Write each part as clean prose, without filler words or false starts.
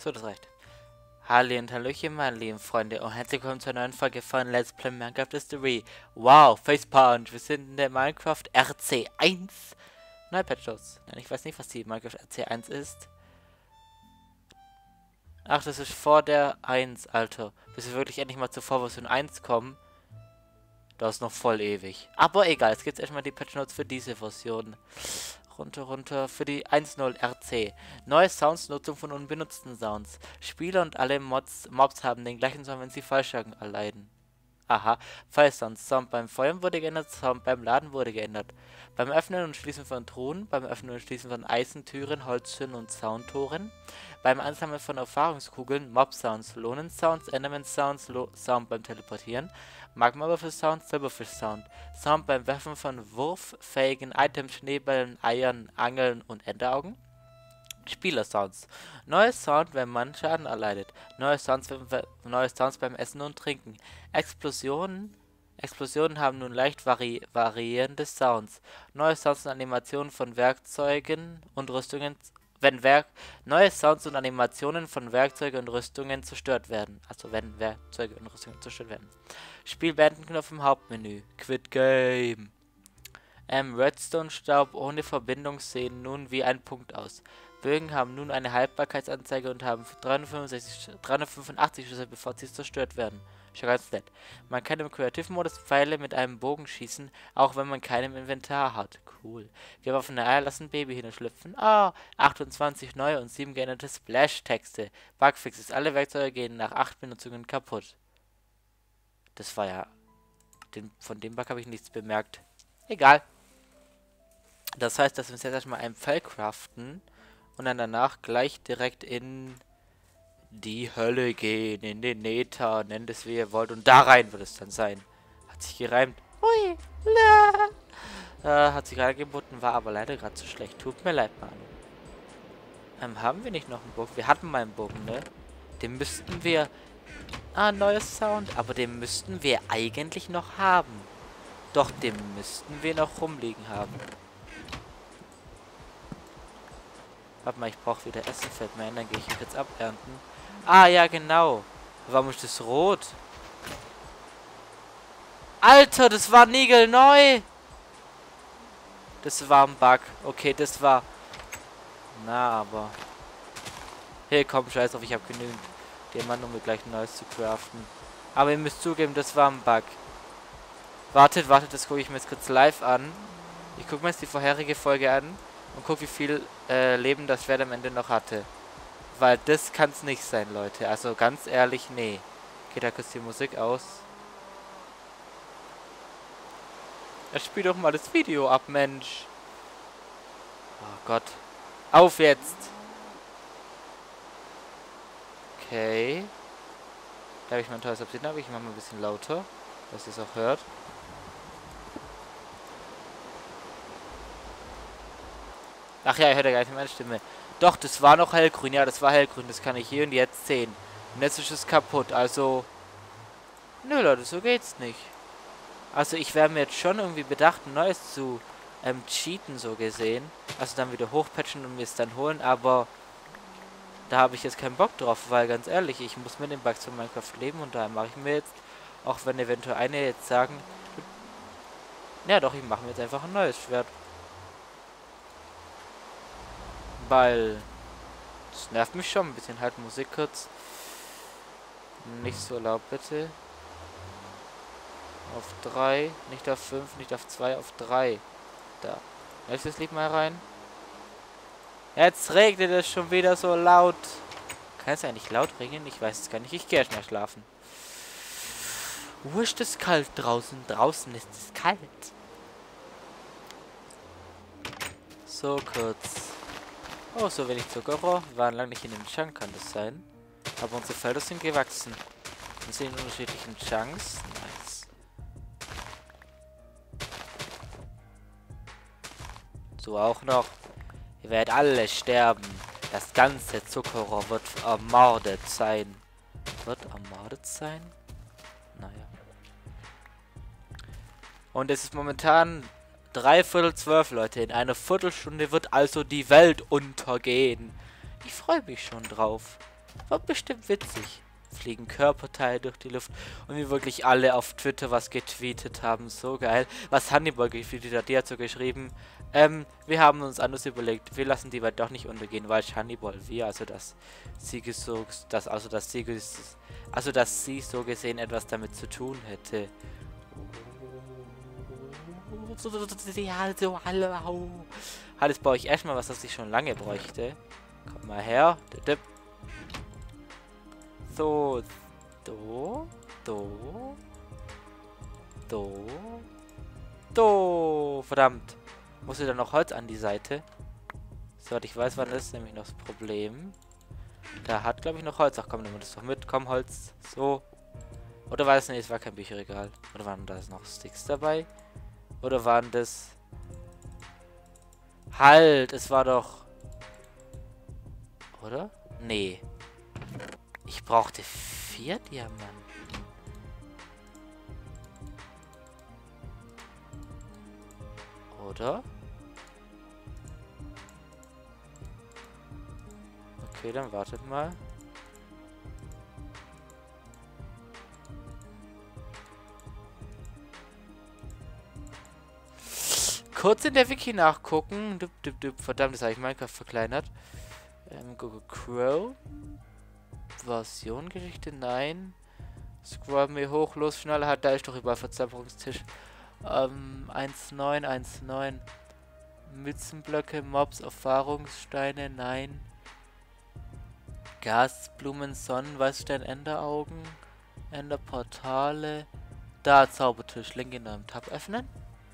So, das reicht. Halli und Hallöchen, meine lieben Freunde, und herzlich willkommen zur neuen Folge von Let's Play Minecraft History. Wow, Facepunch, wir sind in der Minecraft RC1. Nein, Patchos. Nein, ich weiß nicht, was die Minecraft RC1 ist. Ach, das ist vor der 1, Alter. Bis wir wirklich endlich mal zur Vorversion 1 kommen. Das ist noch voll ewig. Aber egal, jetzt gibt es erstmal die Patch Notes für diese Version. Runter, für die 1.0 RC. Neue Sounds, Nutzung von unbenutzten Sounds. Spieler und alle Mobs haben den gleichen Sound, wenn sie Fallschaden erleiden. Aha. Fire Sounds. Sound beim Feuern wurde geändert, Sound beim Laden wurde geändert. Beim Öffnen und Schließen von Truhen, beim Öffnen und Schließen von Eisentüren, Holztüren und Soundtoren. Beim Ansammeln von Erfahrungskugeln, Mob-Sounds, Lonen-Sounds, Enderman-Sounds, Sound beim Teleportieren, Magma-Würfel-Sound, Silberfisch-Sound, Sound beim Werfen von wurffähigen Items, Schneebällen, Eiern, Angeln und Enderaugen. Spieler-Sounds. Neues Sound, wenn man Schaden erleidet. Neue Sounds beim Essen und Trinken. Explosionen haben nun leicht variierende Sounds. Neue Sounds und Animationen von Werkzeugen und Rüstungen. Neue Sounds und Animationen von Werkzeugen und Rüstungen zerstört werden. Also wenn Werkzeuge und Rüstungen zerstört werden. Spielbeenden-Knopf im Hauptmenü. Quit Game. Redstone-Staub ohne Verbindung sehen nun wie ein Punkt aus. Bögen haben nun eine Haltbarkeitsanzeige und haben 385 Schüsse, bevor sie zerstört werden. Schon ganz nett. Man kann im Kreativmodus Pfeile mit einem Bogen schießen, auch wenn man keinen Inventar hat. Cool. Wir auf eine Eier lassen Baby hinschlüpfen. 28 neue und 7 geänderte Splash-Texte. Bugfixes. Alle Werkzeuge gehen nach 8 Benutzungen kaputt. Das war ja... Von dem Bug habe ich nichts bemerkt. Egal. Das heißt, dass wir uns jetzt erstmal einen Pfeil craften und dann danach gleich direkt in die Hölle gehen, in den Nether, nennt es wie ihr wollt. Und da rein wird es dann sein. Hat sich gereimt. Ui, hat sich angeboten, war aber leider gerade zu schlecht. Tut mir leid, Manu. Haben wir nicht noch einen Bogen? Wir hatten mal einen Bogen, ne? Den müssten wir... neues Sound. Aber den müssten wir eigentlich noch haben. Doch, den müssten wir noch rumliegen haben. Warte mal, ich brauche wieder Essen, fällt mir ein, dann gehe ich ihn jetzt abernten. Ja, genau. Warum ist das rot? Alter, das war niegelneu! Das war ein Bug. Okay, das war... Na, aber... Hey, komm, scheiß drauf, ich habe genügend Diamanten, um mir gleich ein neues zu craften. Aber ihr müsst zugeben, das war ein Bug. Wartet, das gucke ich mir jetzt kurz live an. Ich gucke mir jetzt die vorherige Folge an und gucke, wie viel Leben das Schwert am Ende noch hatte. Weil das kann es nicht sein, Leute. Also ganz ehrlich, nee. Okay, da kurz die Musik aus. Ja, spiel doch mal das Video ab, Mensch. Oh Gott. Auf jetzt! Okay. Da habe ich mein tolles Obsidian, aber ich mache mal ein bisschen lauter, dass ihr es auch hört. Ach ja, ihr hört ja gar nicht meine Stimme. Doch, das war noch hellgrün. Ja, das war hellgrün. Das kann ich hier und jetzt sehen. Und jetzt ist es kaputt. Also... Nö, Leute, so geht's nicht. Also, ich wäre mir jetzt schon irgendwie bedacht, ein neues zu cheaten, so gesehen. Also dann wieder hochpatchen und mir es dann holen. Aber... Da habe ich jetzt keinen Bock drauf, weil ganz ehrlich, ich muss mit den Bugs von Minecraft leben. Und daher mache ich mir jetzt... Auch wenn eventuell eine jetzt sagen... Ja, doch, ich mache mir jetzt einfach ein neues Schwert. Weil das nervt mich schon ein bisschen. Halt Musik kurz. Nicht so laut, bitte. Auf 3, nicht auf 5, nicht auf 2, auf 3. Da. Nächstes Lied mal rein. Jetzt regnet es schon wieder so laut. Kann es eigentlich laut regnen? Ich weiß es gar nicht. Ich gehe erst mal schlafen. Wo ist es kalt draußen? Draußen ist es kalt. So kurz. Oh, so wenig Zuckerrohr. Wir waren lange nicht in dem Chunk, kann das sein? Aber unsere Felder sind gewachsen. Wir sind in unterschiedlichen Chunks. Nice. So auch noch. Ihr werdet alle sterben. Das ganze Zuckerrohr wird ermordet sein. Wird ermordet sein? Naja. Und es ist momentan 11:45, Leute. In einer Viertelstunde wird also die Welt untergehen. Ich freue mich schon drauf. War bestimmt witzig. Fliegen Körperteile durch die Luft. Und wie wirklich alle auf Twitter was getweetet haben. So geil. Was Hannibal getweetet hat, die hat so geschrieben, wir haben uns anders überlegt, wir lassen die Welt doch nicht untergehen, weil Hannibal, dass sie so gesehen etwas damit zu tun hätte. Alles baue ich erstmal was, das ich schon lange bräuchte. Komm mal her. So. Verdammt. Muss ich da noch Holz an die Seite? Soweit ich weiß, war das nämlich noch das Problem. Da hat, glaube ich, noch Holz. Ach komm, nimm das doch mit. Komm, Holz. So. Oder war das nicht? Es war kein Bücherregal. Oder waren da noch Sticks dabei? Oder waren das... Halt, es war doch... Oder? Nee. Ich brauchte 4 Diamanten. Oder? Okay, dann wartet mal. Kurz in der Wiki nachgucken. Verdammt, das habe ich Minecraft verkleinert. Google Crow. Version-Geschichte, nein. Scroll mir hoch, los, schneller, halt, da ist doch überall Verzauberungstisch. 1.9. Mützenblöcke, Mobs, Erfahrungssteine, nein. Gasblumen, Sonnenweißstein, Enderaugen, Enderportale. Da, Zaubertisch, Link in einem Tab öffnen.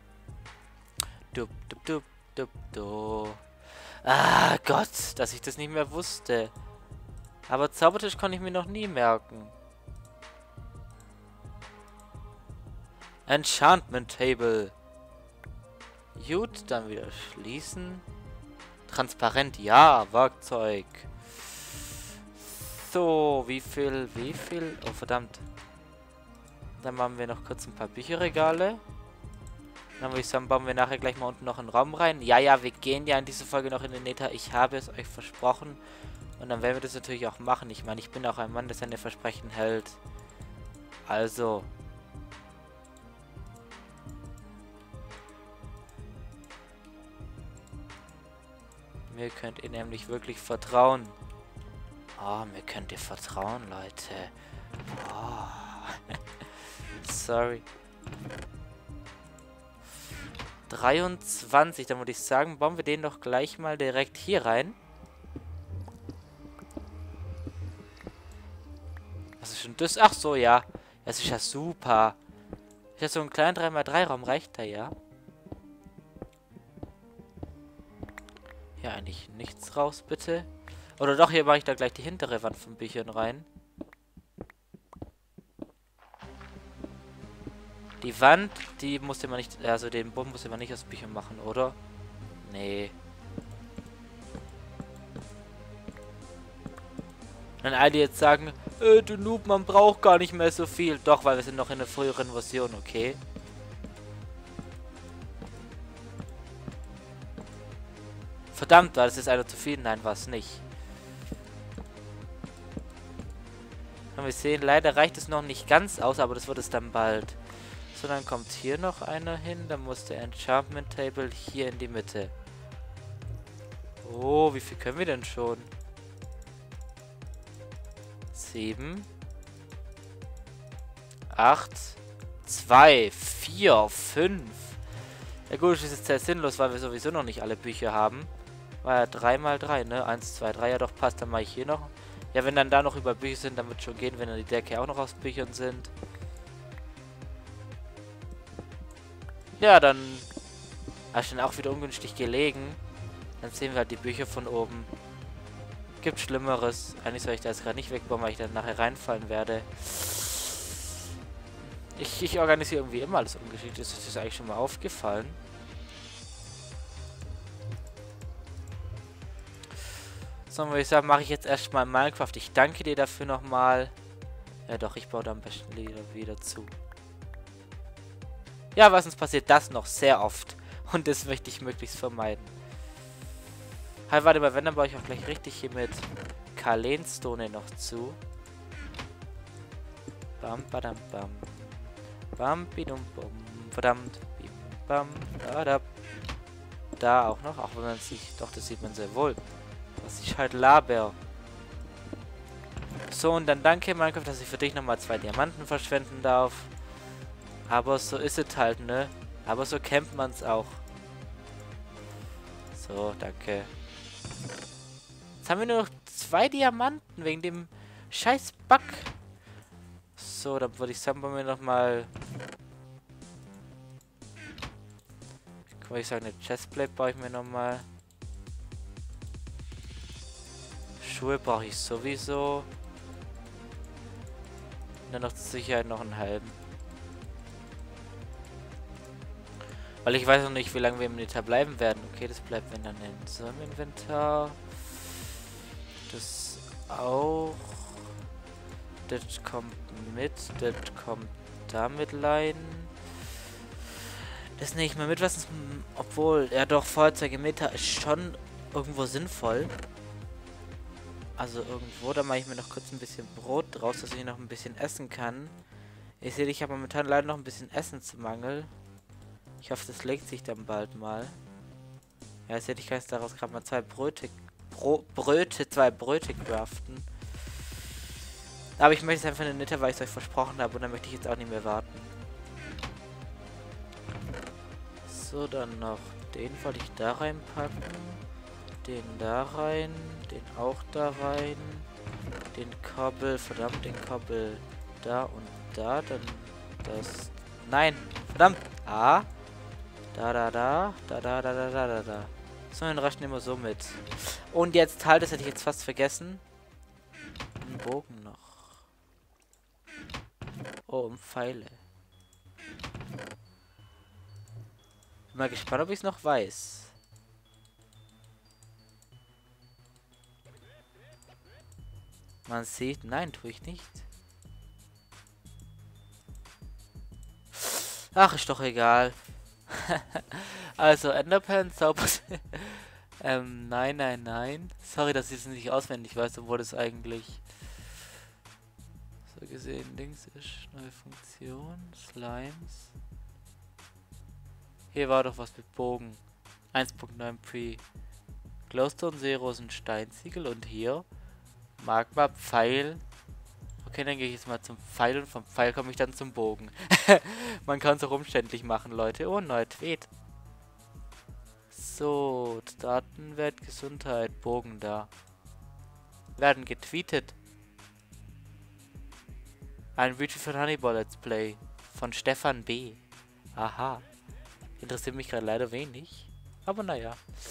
Ah, Gott, dass ich das nicht mehr wusste. Aber Zaubertisch konnte ich mir noch nie merken. Enchantment Table. Gut, dann wieder schließen. Transparent, ja, Werkzeug. So, wie viel? Oh, verdammt. Dann machen wir noch kurz ein paar Bücherregale. Dann würde ich sagen, bauen wir nachher gleich mal unten noch einen Raum rein. Ja, wir gehen ja in dieser Folge noch in den Nether. Ich habe es euch versprochen. Und dann werden wir das natürlich auch machen. Ich meine, ich bin auch ein Mann, der seine Versprechen hält. Also. Mir könnt ihr nämlich wirklich vertrauen. Oh, mir könnt ihr vertrauen, Leute. Oh. Sorry. 23, dann würde ich sagen, bauen wir den doch gleich mal direkt hier rein. Was ist denn das? Ach so, ja. Das ist ja super. Ich habe so einen kleinen 3x3 Raum, reicht da ja. Hier eigentlich nichts raus, bitte. Oder doch, hier mache ich da gleich die hintere Wand von Büchern rein. Die Wand, die musste man nicht, also den Boden musste man nicht aus Büchern machen, oder? Nee. Wenn all die jetzt sagen, du Noob, man braucht gar nicht mehr so viel. Doch, weil wir sind noch in der früheren Version, okay. Verdammt, war das ist einer zu viel? Nein, war es nicht. Und wir sehen, leider reicht es noch nicht ganz aus, aber das wird es dann bald. So, dann kommt hier noch einer hin. Dann muss der Enchantment Table hier in die Mitte. Oh, wie viel können wir denn schon? 7, 8, 2, 4, 5. Ja gut, das ist jetzt sehr sinnlos, weil wir sowieso noch nicht alle Bücher haben. War ja 3x3, ne? 1, 2, 3, ja doch, passt. Dann mache ich hier noch. Ja, wenn dann da noch über Bücher sind, dann wird schon gehen, wenn dann die Decke auch noch aus Büchern sind. Ja, dann habe ich dann auch wieder ungünstig gelegen. Dann sehen wir halt die Bücher von oben. Gibt Schlimmeres. Eigentlich soll ich da jetzt gerade nicht wegbauen, weil ich dann nachher reinfallen werde. Ich organisiere irgendwie immer alles ungeschickt. Ist das eigentlich schon mal aufgefallen? So, würde ich sagen, mache ich jetzt erstmal Minecraft. Ich danke dir dafür nochmal. Ja doch, ich baue da am besten wieder zu. Ja, was uns passiert das noch sehr oft. Und das möchte ich möglichst vermeiden. Halt, warte mal, wenn, dann baue ich auch gleich richtig hier mit Kalenstone noch zu. Bam, badam, bam. Bam, bidum, bum. Verdammt. Bim, bam, da. Da auch noch, auch wenn man sich... Doch, das sieht man sehr wohl. Was ich halt laber. So, und dann danke, Minecraft, dass ich für dich nochmal 2 Diamanten verschwenden darf. Aber so ist es halt, ne? Aber so kennt man es auch. So, danke. Jetzt haben wir nur noch 2 Diamanten wegen dem scheiß Bug. So, dann würde ich sagen, wollen wir nochmal... Kann ich sagen, eine Chestplate baue ich mir nochmal. Schuhe brauche ich sowieso. Und dann noch zur Sicherheit noch einen halben. Weil ich weiß noch nicht, wie lange wir im Nether bleiben werden. Okay, das bleibt wenn dann in so einem Inventar. Das auch. Das kommt mit. Das kommt damit rein. Das nehme ich mal mit, was ist... Obwohl, ja doch, Feuerzeug im Nether ist schon irgendwo sinnvoll. Also irgendwo, da mache ich mir noch kurz ein bisschen Brot draus, dass ich noch ein bisschen essen kann. Ich sehe, ich habe momentan leider noch ein bisschen Essensmangel. Ich hoffe, das legt sich dann bald mal. Ja, jetzt hätte ich ganz daraus gerade mal 2 Bröte craften. Aber ich möchte es einfach in den Nether, weil ich es euch versprochen habe und dann möchte ich jetzt auch nicht mehr warten. So, dann noch den wollte ich da reinpacken. Den da rein. Den auch da rein. Den Kobbel, verdammt, den Kobbel da und da. Dann das... Nein, verdammt. Ah. Da. So, den Rest nehmen wir so mit. Und jetzt halt, das hätte ich jetzt fast vergessen. Ein Bogen noch. Oh, und Pfeile. Bin mal gespannt, ob ich es noch weiß. Man sieht... Nein, tue ich nicht. Ach, ist doch egal. Also, Enderpearl, Zauber... nein. Sorry, dass ich es nicht auswendig weiß, obwohl das eigentlich... So gesehen, links ist neue Funktion. Slimes. Hier war doch was mit Bogen. 1.9 Pre. Glowstone, Seerosen, Steinziegel und hier Magma, Pfeil. Okay, dann gehe ich jetzt mal zum Pfeil und vom Pfeil komme ich dann zum Bogen. Man kann es auch umständlich machen, Leute. Oh, neuer Tweet. So, Datenwert, Gesundheit, Bogen da. Werden getweetet. Ein Video von Honeyball Let's Play. Von Stefan B. Aha. Interessiert mich gerade leider wenig. Aber naja.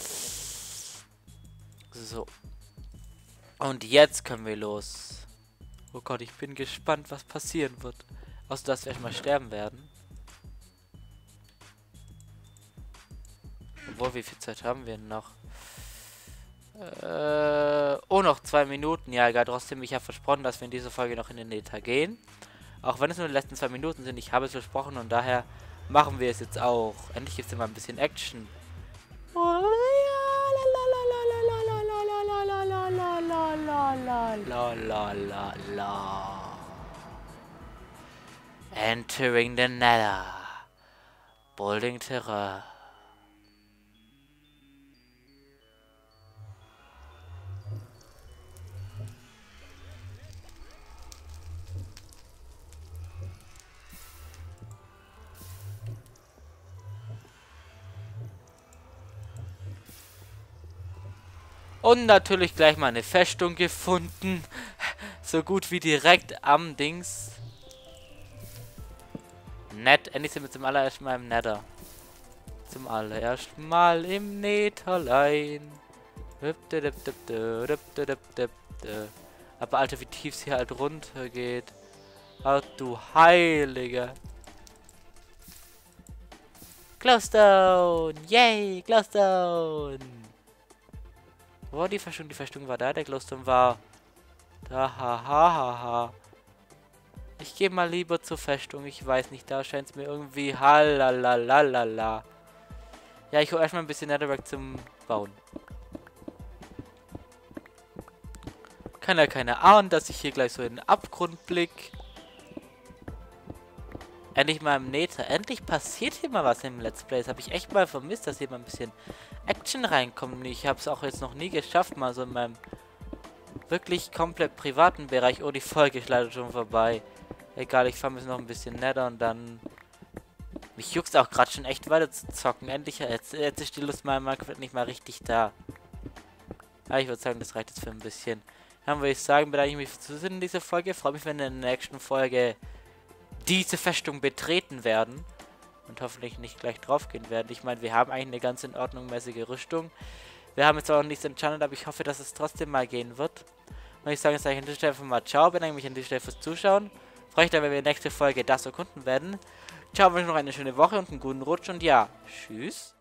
So. Und jetzt können wir los. Oh Gott, ich bin gespannt, was passieren wird. Außer, dass wir erstmal sterben werden. Obwohl, wie viel Zeit haben wir noch? Oh, noch 2 Minuten. Ja, egal, trotzdem, ich habe versprochen, dass wir in dieser Folge noch in den Nether gehen. Auch wenn es nur die letzten 2 Minuten sind, ich habe es versprochen und daher machen wir es jetzt auch. Endlich gibt es immer ein bisschen Action. Entering the Nether. Building Terrain. Und natürlich gleich mal eine Festung gefunden. So gut wie direkt am Dings. Nett. Endlich sind wir zum allerersten Mal im Nether. Zum allerersten Mal im Netherlein. Aber Alter, wie tief es hier halt runter geht. Ach du Heiliger. Glowstone. Yay, Glowstone. Wo war die Festung? Die Festung war da. Der Glowstone war da. Hahaha. Ich gehe mal lieber zur Festung. Ich weiß nicht, da scheint es mir irgendwie halalalala. Ja, ich hole erstmal ein bisschen Netherrack zum Bauen. Kann ja keiner ahnen, dass ich hier gleich so in den Abgrund blick. Endlich mal im Nether. Endlich passiert hier mal was im Let's Play. Das habe ich echt mal vermisst, dass hier mal ein bisschen Action reinkommt. Ich habe es auch jetzt noch nie geschafft, mal so in meinem wirklich komplett privaten Bereich. Oh, die Folge ist leider schon vorbei. Egal, ich fahre jetzt noch ein bisschen netter und dann... Mich juckt auch gerade schon echt weiter zu zocken. Endlich, jetzt ist die Lust mal nicht mal richtig da. Aber ich würde sagen, das reicht jetzt für ein bisschen. Dann würde ich sagen, bedanke ich mich fürs Zusehen in dieser Folge. Freue mich, wenn wir in der nächsten Folge diese Festung betreten werden. Und hoffentlich nicht gleich draufgehen werden. Ich meine, wir haben eigentlich eine ganz in Ordnung mäßige Rüstung. Wir haben jetzt auch noch nichts entscheidet, aber ich hoffe, dass es trotzdem mal gehen wird. Und ich sage jetzt an dieser Stelle einfach mal ciao. Bedanke mich an dieser Stelle fürs Zuschauen. Freue mich dann, wenn wir in der nächsten Folge das erkunden werden. Ciao, wünsche noch eine schöne Woche und einen guten Rutsch. Und ja, tschüss.